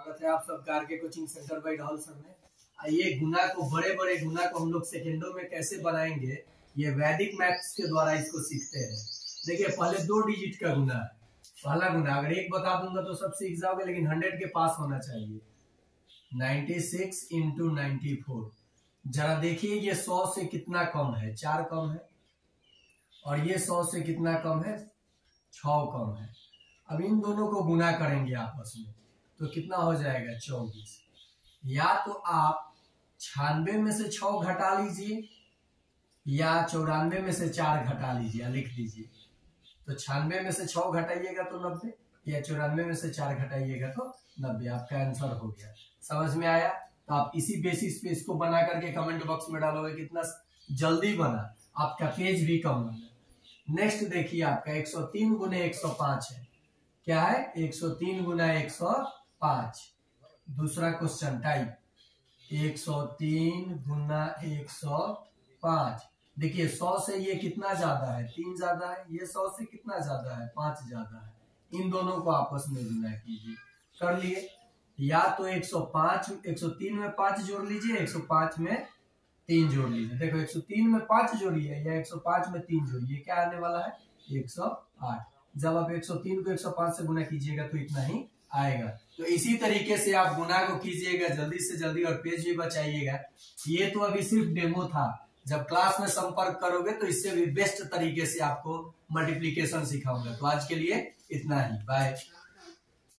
स्वागत है आप सबका R K coaching centre by Rahul sir में। आइए गुना को, बड़े बड़े गुना को हम लोग सेकेंडों में कैसे बनाएंगे, ये वैदिक मैथ्स के द्वारा इसको सीखते हैं। देखिए पहले 2 डिजिट का गुना है। पहला गुना अगर 1 बता दूंगा तो सब सीख जाओगे, लेकिन 100 के पास होना चाहिए। 96 इंटू 94। जरा देखिए ये 100 से कितना कम है, 4 कम है, और ये 100 से कितना कम है, 6 कम है। अब इन दोनों को गुना करेंगे आपस में तो कितना हो जाएगा, 24। या तो आप 96 में से 6 घटा लीजिए या 94 में से 4 घटा लीजिए, लिख दीजिए। तो 96 में से 6 घटाइएगा तो 90, या 94 में से 4 घटाइएगा तो 90। आपका आंसर हो गया। समझ में आया? तो आप इसी बेसिस पे इसको बना करके कमेंट बॉक्स में डालोगे। कितना जल्दी बना, आपका पेज भी कम बना। नेक्स्ट देखिए आपका 103 गुने 105 है। क्या है? 103 गुना 105। दूसरा क्वेश्चन टाइप 103 गुना 105। देखिए 100 से ये कितना ज्यादा है, 3 ज्यादा है। ये 100 से कितना ज्यादा है, 5 ज्यादा है। इन दोनों को आपस में गुना कीजिए। कर लिए? या तो 105 103 में 5 जोड़ लीजिए, 105 में 3 जोड़ लीजिए। देखो 103 में 5 जोड़िए या 105 में 3 जोड़िए, क्या आने वाला है, 108। जब आप 103 को 105 से गुना कीजिएगा तो इतना ही आएगा। तो इसी तरीके से आप गुना को कीजिएगा जल्दी से जल्दी, और पेज भी बचाइएगा। ये तो अभी सिर्फ डेमो था। जब क्लास में संपर्क करोगे तो इससे भी बेस्ट तरीके से आपको मल्टीप्लिकेशन सिखाऊंगा। तो आज के लिए इतना ही, बाय।